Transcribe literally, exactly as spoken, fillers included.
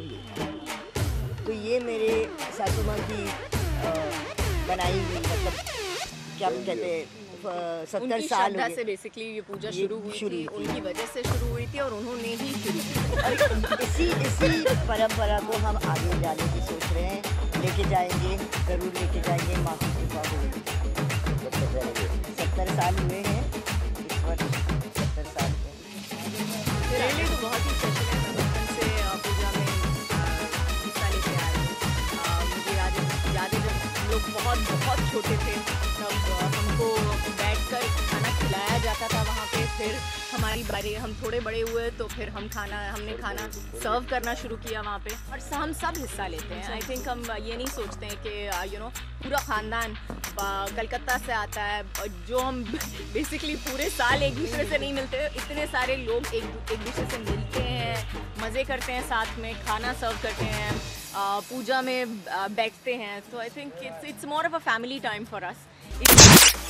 Culture ये था। तो ये मेरे सासू माँ की आ, बनाई हुई, मतलब क्या कहते हैं, सत्तर साल श्रद्धा से बेसिकली ये पूजा शुरू हुई शुरू थी, थी। उनकी वजह से शुरू हुई थी और उन्होंने ही शुरू की। इसी इसी परंपरा को हम आगे जाने की सोच रहे हैं, लेके जाएंगे, ज़रूर लेके जाएंगे। माँ की कृपा होगी। सत्तर साल हुए हैं इस वर्ष, सत्तर साल हुए। मेरे लिए तो बहुत ही स्पेशल है। मैं बचपन से अ, पूजा में अ, हिस्सा लेते आ रही हूँ। अ, मुझे याद है याद है जब हम लोग बहुत बहुत छोटे थे, तब अ, हमको बैठकर खाना खिलाया जाता था वहाँ पे। फिर हमारी बारी, हम थोड़े बड़े हुए तो फिर हम खाना हमने खाना सर्व करना शुरू किया वहाँ पे, और स- हम सब हिस्सा लेते हैं। आई थिंक हम ये नहीं सोचते हैं कि यू नो पूरा ख़ानदान कलकत्ता से आता है, जो हम बेसिकली पूरे साल एक दूसरे से नहीं मिलते। इतने सारे लोग एक एक दूसरे से मिलते हैं, मज़े करते हैं, साथ में खाना सर्व करते हैं, अ, पूजा में अ, बैठते हैं। तो I think it's it's more of a family time for us.